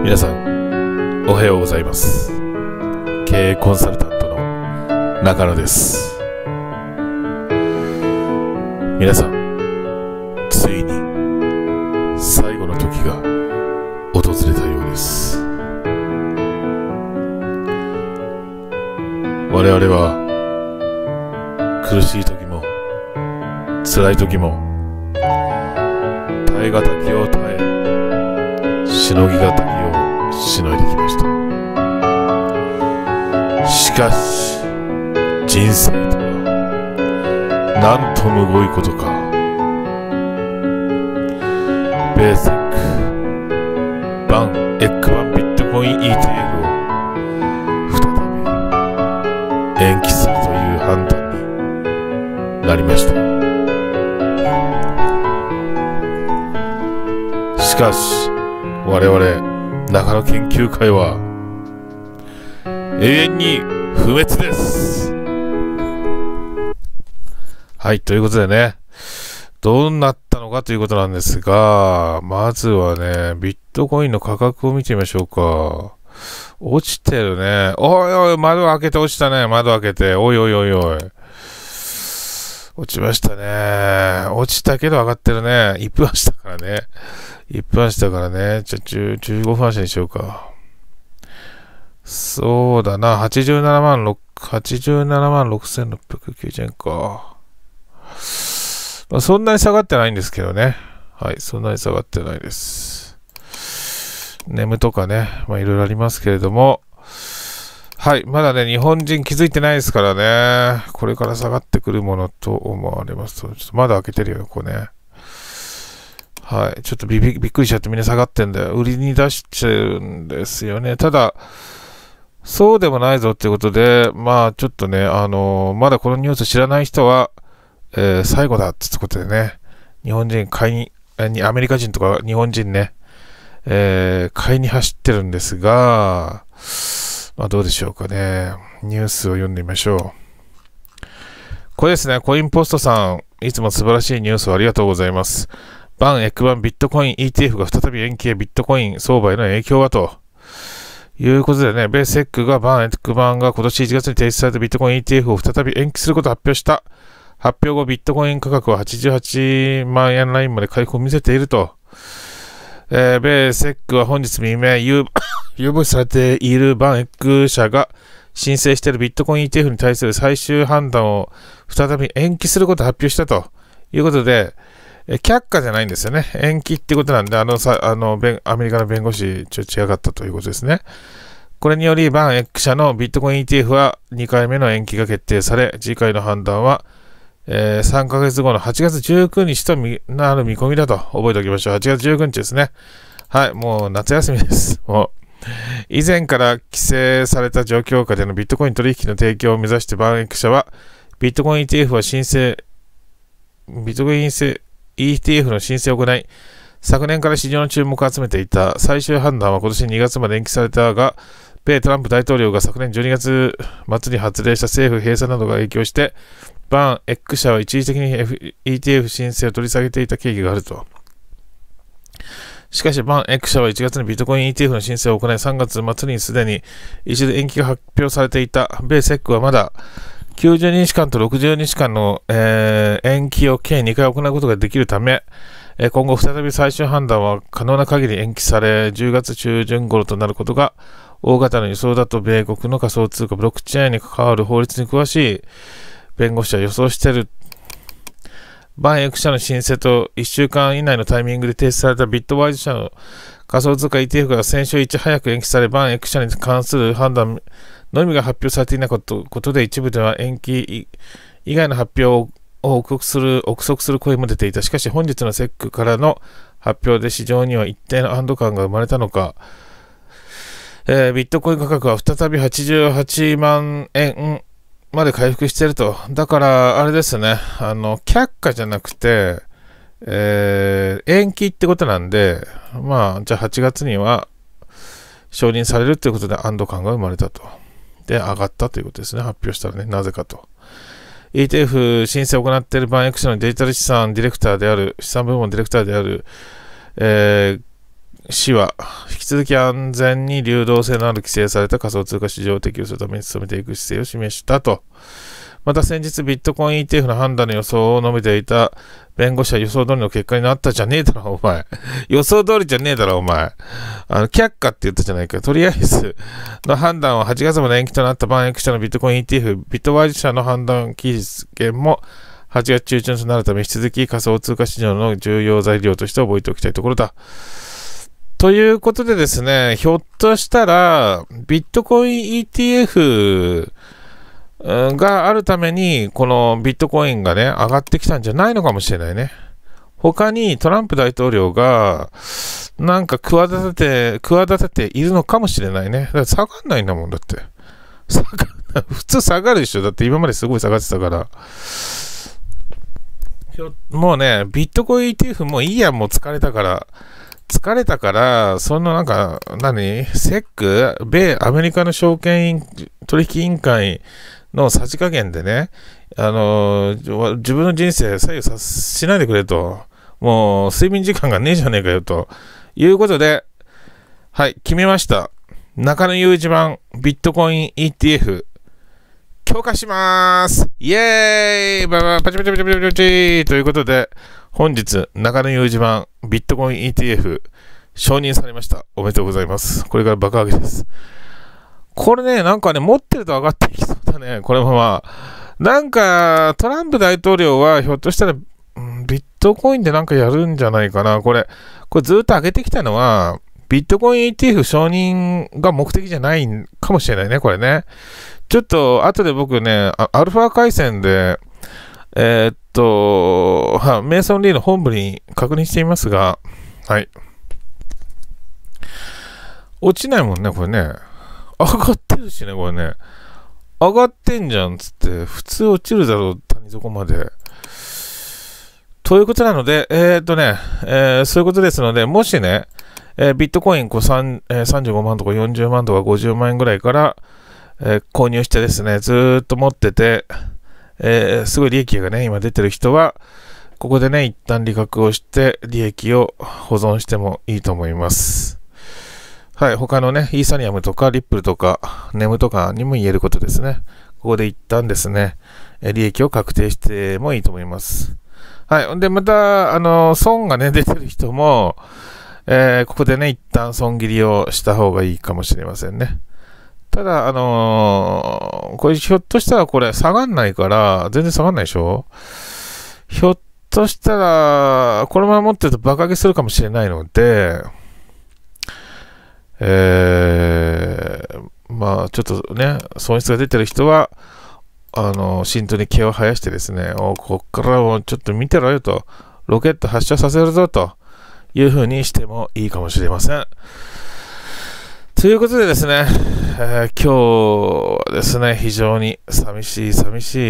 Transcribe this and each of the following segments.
皆さんおはようございます。経営コンサルタントの中野です。皆さん、ついに最後の時が訪れたようです。我々は苦しい時も辛い時も耐え難きを耐え、しのぎ難きをしのいできました。しかし人生とはなんとむごいことか。ベーシックバンエッグワンビットコイン ETF を再び延期するという判断になりました。しかし我々中野研究会は永遠に不滅です。はい、ということでね、どうなったのかということなんですが、まずはね、ビットコインの価格を見てみましょうか。落ちてるね。おいおい、窓開けて落ちたね。窓開けて。おいおいおいおい。落ちましたね。落ちたけど上がってるね。1分足だからね。1分足だからね。じゃあ15分足にしようか。そうだな。87万6690円か。まあ、そんなに下がってないんですけどね。はい。そんなに下がってないです。眠とかね。まあいろいろありますけれども。はい。まだね、日本人気づいてないですからね。これから下がってくるものと思われます。ちょっとまだ開けてるよ、こうね。はい。ちょっとびっくりしちゃってみんな下がってんだよ。売りに出しちゃうんですよね。ただ、そうでもないぞっていうことで、まあちょっとね、まだこのニュース知らない人は、最後だってことでね、日本人アメリカ人とか日本人ね、買いに走ってるんですが、まあどうでしょうかね。ニュースを読んでみましょう。これですね、コインポストさん、いつも素晴らしいニュースをありがとうございます。バンエッグバンビットコイン ETF が再び延期へ、ビットコイン相場への影響はということでね、ベースエッグがバンエッグバンが今年1月に提出されたビットコイン ETF を再び延期することを発表した。発表後、ビットコイン価格は88万円ラインまで回復を見せていると。ベースエッグは本日未明、有望視されているバンエッグ社が申請しているビットコイン ETF に対する最終判断を再び延期することを発表したということで、却下じゃないんですよね。延期ってことなんで、アメリカの弁護士、ちょっと違かったということですね。これにより、バンエッグ社のビットコイン ETF は2回目の延期が決定され、次回の判断は、3ヶ月後の8月19日となる見込みだと覚えておきましょう。8月19日ですね。はい、もう夏休みです。もう以前から規制された状況下でのビットコイン取引の提供を目指してバンエッグ社は、ビットコイン ETF はビットコイン ETF の申請を行い、昨年から市場の注目を集めていた。最終判断は今年2月まで延期されたが、米トランプ大統領が昨年12月末に発令した政府閉鎖などが影響して、バンエッグ社は一時的に ETF 申請を取り下げていた経緯があると。しかし、バンエッグ社は1月にビットコイン ETF の申請を行い、3月末にすでに一度延期が発表されていた。ベースエッグはまだ90日間と60日間の、延期を計2回行うことができるため、今後再び最終判断は可能な限り延期され、10月中旬頃となることが大型の予想だと、米国の仮想通貨ブロックチェーンに関わる法律に詳しい弁護士は予想している。バンエッグ社の申請と1週間以内のタイミングで提出されたビットワイズ社の仮想通貨 ETF が先週いち早く延期され、バンエッグ社に関する判断のみが発表されていないことで、一部では延期以外の発表を憶測する声も出ていた。しかし本日のセックからの発表で市場には一定の安堵感が生まれたのか、ビットコイン価格は再び88万円まで回復していると。だからあれですね、却下じゃなくて、延期ってことなんで、まあじゃあ8月には承認されるということで安堵感が生まれたと。で上がったということですね。発表したらね、なぜかと。ETF 申請を行っているバンエッグ社のデジタル資産ディレクターである、資産部門ディレクターである、 市は引き続き安全に流動性のある規制された仮想通貨市場を適用するために努めていく姿勢を示したと。また先日ビットコイン ETF の判断の予想を述べていた弁護士は予想通りの結果になったじゃねえだろお前。予想通りじゃねえだろお前。却下って言ったじゃないか。とりあえずの判断は8月まで延期となったバンエク社のビットコイン ETF ビットワイズ社の判断期限も8月中旬となるため引き続き仮想通貨市場の重要材料として覚えておきたいところだ。ということでですね、ひょっとしたらビットコイン ETFがあるために、このビットコインがね、上がってきたんじゃないのかもしれないね。他にトランプ大統領が、なんか企てているのかもしれないね。だから下がんないんだもん、だって。普通下がるでしょ。だって今まですごい下がってたから。もうね、ビットコイン ETF もういいや、もう疲れたから、そのなんか、SEC？ 米アメリカの証券取引委員会のさじ加減でね、自分の人生左右しないでくれと。もう、睡眠時間がねえじゃねえかよと。いうことで、はい、決めました。中野雄二版ビットコイン ETF、強化しまーす。イエーイパチパチパチパチパチということで、本日、中野雄二版ビットコイン ETF、承認されました。おめでとうございます。これから爆上げです。これね、なんかね、持ってると上がっていきそうだね、このまま。なんか、トランプ大統領はひょっとしたら、ビットコインでなんかやるんじゃないかな。これずっと上げてきたのは、ビットコイン ETF 承認が目的じゃないかもしれないね、これね。ちょっと、後で僕ね、アルファ回線で、メイソンリーの本部に確認していますが、はい。落ちないもんね、これね。上がってるしね、これね。上がってんじゃん、つって。普通落ちるだろう、谷底まで。ということなので、そういうことですので、もしね、ビットコイン35万とか40万とか50万円ぐらいから、購入してですね、ずーっと持ってて、すごい利益がね、今出てる人は、ここでね、一旦利確をして、利益を保存してもいいと思います。はい、他のね、イーサリアムとか、リップルとか、ネムとかにも言えることですね。ここで一旦ですね、利益を確定してもいいと思います。はい。で、また、損がね、出てる人も、ここでね、一旦損切りをした方がいいかもしれませんね。ただ、これひょっとしたらこれ下がんないから、全然下がんないでしょ？ひょっとしたら、このまま持ってると爆上げするかもしれないので、まあ、ちょっとね、損失が出てる人は、慎重に毛を生やしてですね、こっからもちょっと見てろよと、ロケット発射させるぞという風にしてもいいかもしれません。ということでですね、今日はですね、非常に寂しい、ちょ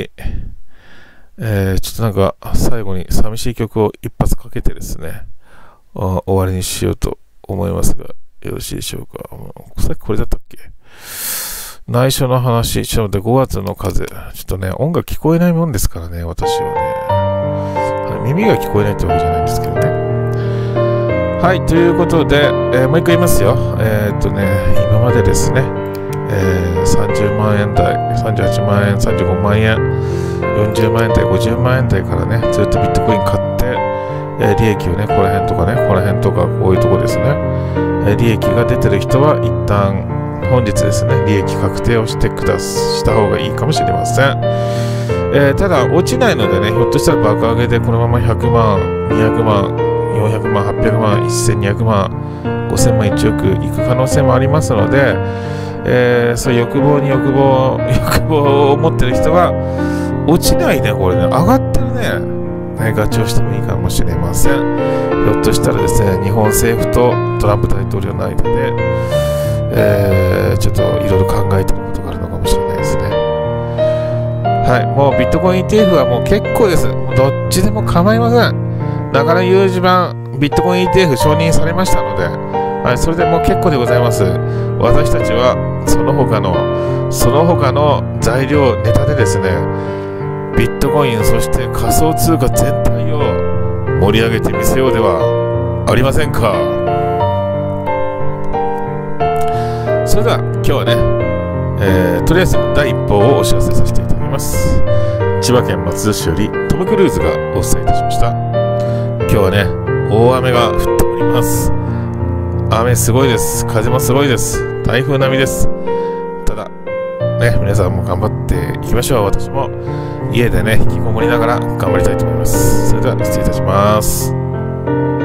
っとなんか最後に寂しい曲を一発かけてですね、終わりにしようと思いますが、よろしいでしょうか。さっきこれだったっけ？内緒の話、ちょっと待って、5月の風。ちょっとね、音楽聞こえないもんですからね、私はね。耳が聞こえないってわけじゃないんですけどね。はい、ということで、もう一回言いますよ。今までですね、30万円台、38万円、35万円、40万円台、50万円台からね、ずっとビットコイン買って、利益をね、この辺とかね、この辺とか、こういうとこですね。利益が出てる人は一旦、本日ですね、利益確定をした方がいいかもしれません。ただ、落ちないのでね、ひょっとしたら爆上げでこのまま100万、200万、400万、800万、1200万、5000万、1億いく可能性もありますので、そういう欲望を持ってる人は、落ちないね、これね、上がってるね。ガチをしてもいいかもしれません。ひょっとしたらですね、日本政府とトランプ大統領の間で、ちょっといろいろ考えてることがあるのかもしれないですね。はい、もうビットコイン ETF はもう結構です。もうどっちでも構いません。中野雄二版ビットコイン ETF 承認されましたので、はい、それでもう結構でございます。私たちはその他の材料ネタでですね、ビットコイン、そして仮想通貨全体を盛り上げてみせようではありませんか。 それでは今日はね、とりあえず第一報をお知らせさせていただきます。千葉県松戸市よりトム・クルーズがお伝えいたしました。今日はね、大雨が降っております。雨すごいです。風もすごいです。台風並みです。ただね、皆さんも頑張っていきましょう。私も家でね引きこもりながら頑張りたいと思います。それでは失礼いたします。